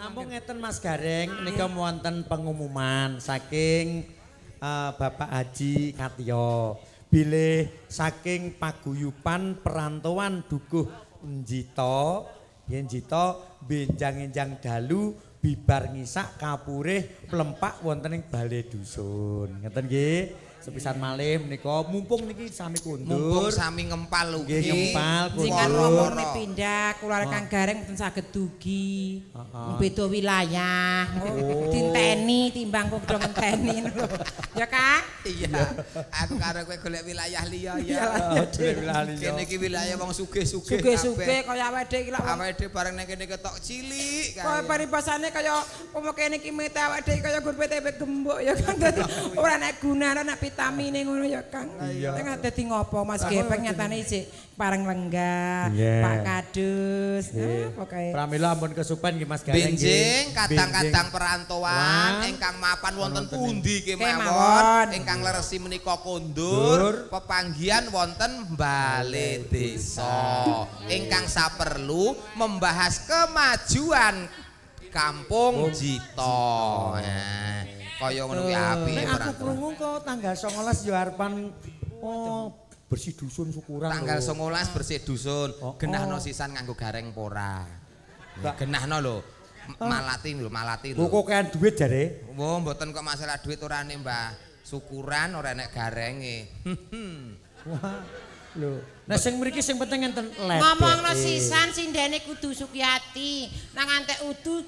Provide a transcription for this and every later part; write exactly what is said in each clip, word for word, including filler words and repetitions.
Nampung ngeten Mas Gareng nika wonten pengumuman saking uh, Bapak Haji Katio. Bilih saking paguyuban perantauan Dukuh Njito, yen Njito benjang-enjang dalu bibar ngisak kapurih plempak wonten ing Balai Dusun. Ngeten nggih. Sepisan malih menika mumpung niki sami kundur. Mumpung sami ngempal ugi. Nggih ngempal kundur. Jenengan ngomongne pindah kula Kang Gareng mboten saged dugi. Beda wilayah. Dinteni timbang kok do ngenteni lho. Ya Kang? Iya. Aku karo kowe golek wilayah liya ya. Golek wilayah liya. Kene iki wilayah wong sugih-sugih. Sugih-sugih kaya awake dhewe iki lak awake dhewe bareng ning kene ketok cilik kae. Kaya paribasane kaya umpama kene iki mete awake dhewe kaya gur P T P gembok ya Kang. Dadi ora nek gunane nek vitamine ngono ya Kang. Nek dadi ngopo Mas Gepeng nyatane isih pareng lenggah, Pak Kadus. Nah, pokoke. Pramila ampun kesupen nggih Mas Gareng. Benjing kadang-kadang perantauan ingkang mapan wonten pundi kemawon ingkang leresi menika kondur pepanggihan wonten Balai Desa ingkang saperlu membahas kemajuan Kampung Jito. Nah, kaya ngono kuwi apik. Nek aku krungu kok tanggal songolas yo arepan oh bersih dusun syukuran. Tanggal songolas bersih dusun. Genahno sisan nganggo gareng pora. Genahno lho. Malati lho, malati lho. Kok kean duit jare? Wo, mboten kok masalah duit orane, Mbah. Syukuran ora nek garenge. Wah, lho. Nah sing mriki sing penting enten lep. Ngomongno sisan sindene kudu Sukyati. Nang antek udu.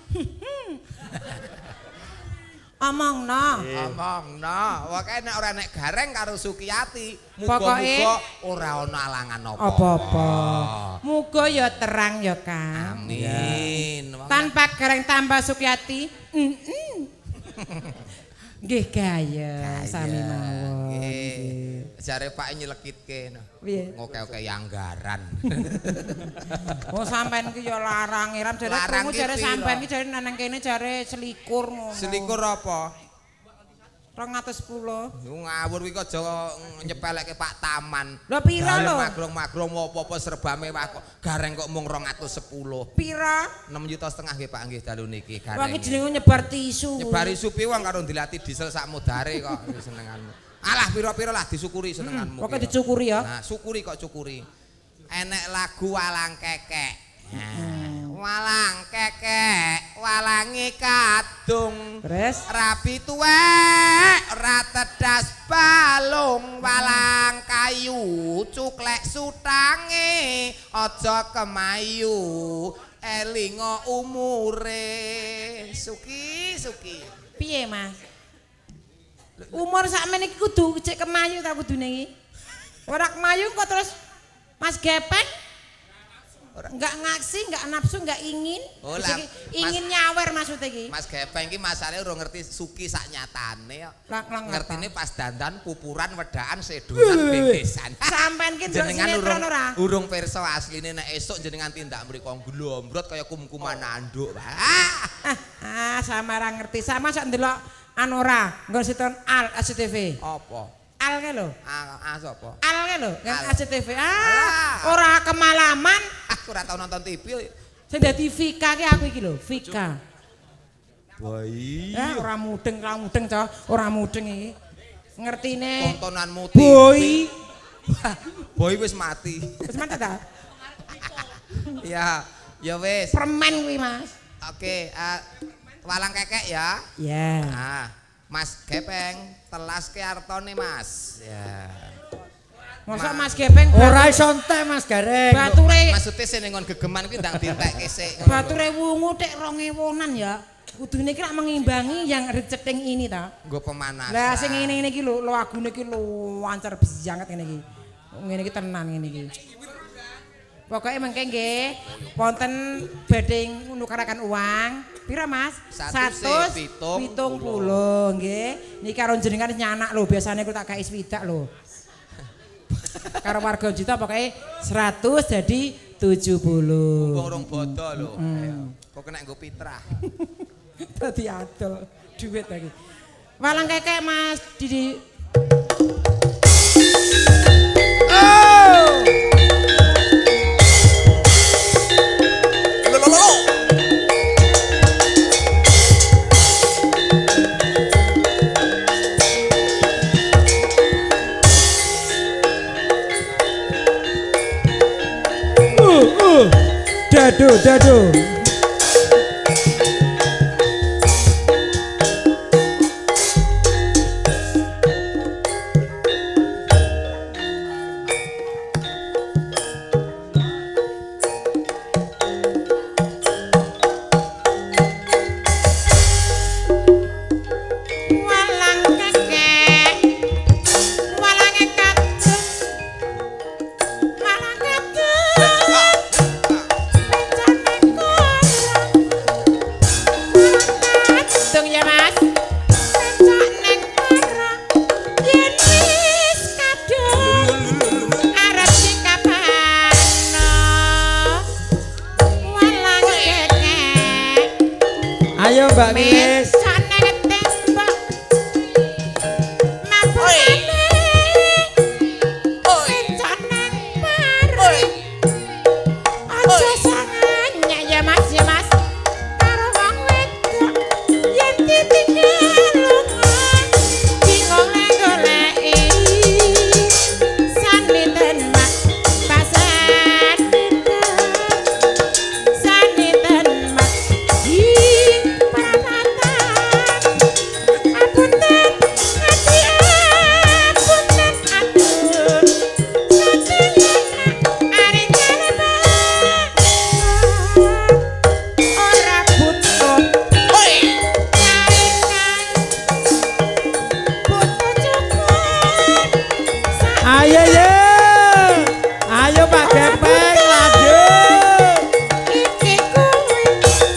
Omongno. Omongno. Pokoke nek ora nek gareng karo Sukiyati, muga-muga ora ana alangan apa. Apa-apa. Muga ya terang ya Kang. Amin. Tanpa gareng tambah Sukiyati. Heeh. Nggih gaya sami mawon. Nggih. Jare Pak nyelekitke. Piye? Ngoke-oke anggaran. Oh sampean ki ya larang iram jare krungu jare sampean ki jare nang kene jare selikur ngono. Selikur apa? dua ratus sepuluh. Ngawur kuwi kok aja nyepelekke Pak Taman. Lho pira lho? Magrong-magrong apa-apa serba mewah kok. Gareng kok mung dua ratus sepuluh. Pira? enam juta setengah nggih Pak nggih dalu niki gareng. Wong iki jenenge nyebar tisu. Nyebar isu piye wong karo dilati diesel sak modare kok senenganmu. Alah pira-pira lah disyukuri senenganmu. Pokoke dicukuri ya. Nah, syukuri kok cukuri. Enek lagu walang kekek. Walang kekek, walangi kadung. Terus rapi tuwek, ora tedas balung, walang kayu, cuklek sutange, aja kemayu, elingo umure. Suki, suki. Piye, Mas? Umur sakmene iki kudu cek kemayu ta kudune iki? Ora kemayu kok terus Mas Gepeng enggak ngaksi, enggak nafsu, enggak ingin. Oh, lah, ingin nyawer maksudnya iki. Mas Gepeng iki masalahnya ora ngerti suki sak nyatane kok. Ngertine pas dandan pupuran wedaan sedonan bengkesan. Sampean ki jenengan urung urung pirsa asline nek esuk jenengan tindak mriko glombrot kaya kum-kuman anduk. Ah, ah sama ora ngerti. Sama sak ndelok anu ora nggon siton Al S C T V. Apa? Al ke lho? Ah, sapa? Al ke lho, nang S C T V. Ah, ora kemalaman. Aku ora tau nonton T V. Sing dadi Vika ki aku iki lho, Vika. Wah iya. Ora mudeng, ora mudeng, Cok. Ora mudeng iki. Ngertine tontonanmu T V. Boy. Boy wis mati. Wis mati ta? Ya, ya wis. Permen kuwi, Mas. Oke, uh, walang kekek ya. Ya. Nah, Mas Gepeng telas ke artone Mas. Ya. Masa Mas Gepeng ora iso entek Mas Gareng. Bature maksude sing ngon gegeman kuwi ndang ditekke sik. Bature wungu tek rong ewunan ya. Kudune iki lak mengimbangi yang receting ini ta. Nggo pemanasan. Lah sing ngene-ngene iki lho, lagune iki lho lancar banget ngene iki. Ngene iki tenan ngene iki. Pokoke mengke nggih wonten badhe nukaraken uang. Pira Mas? seratus pitung puluh nggih. Niki karo jenengan nyanak lho, biasane kula tak gawe swidak lho. Karo warga Jito pokoke seratus jadi tujuh puluh. Wong rong bodo lho. Kok kena nggo pitrah. Dadi adol duit lagi. Walang kekek Mas Didi. Oh! dadu dadu. Ayo Mbak Lilis. Ayo ya, ayo Pak Gepeng lanjut. Iki kuwi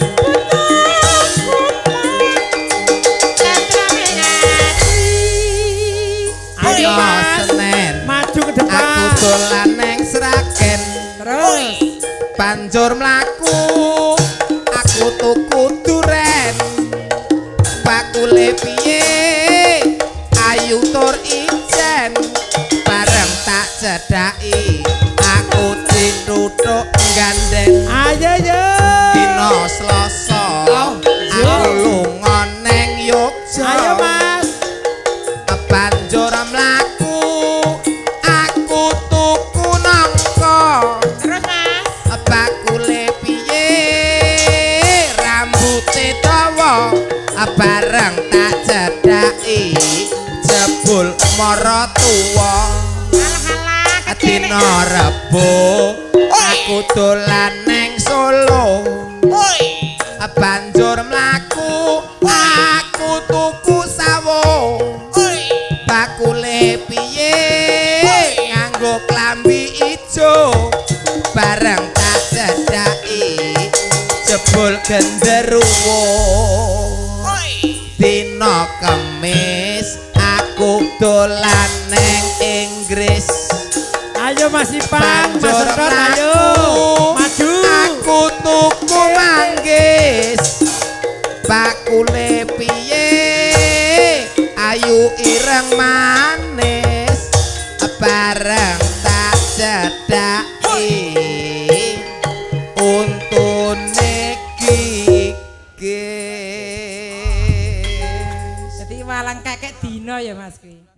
Ayo Mas, Senen. maju ke depan. Aku dolan neng Sragen. terus Banjur mlaku. Aku tuku duren. Bakule piye? Ayu tur ijen. Bareng tak cedhaki. Aku dituthuk gandeng. Ayo ya. Dina Selasa. Aku lunga neng Yogya. Ayo Mas. Banjur mlaku. Aku tuku nangka. terus Mas Bakule piye? Rambuté dawa. Bareng tak cedhaki. Jebul mara tuwa. alah-alah Dina Rebo aku dolan neng Solo. Banjur mlaku aku tuku sawo. Bakule piye? Nganggo klambi ijo. Bareng tak cedhaki. Jebul genderuwo. Dina Kemis aku dolan neng Inggris. Ayo Mas Ipang, Mas Banjur Sedot, ayo. Maju. Aku tuku manggis. Bakule piye? Ayu ireng manis. Bareng tak cedhaki. Untune gigis. jadi walang kakek dino ya Mas kuwi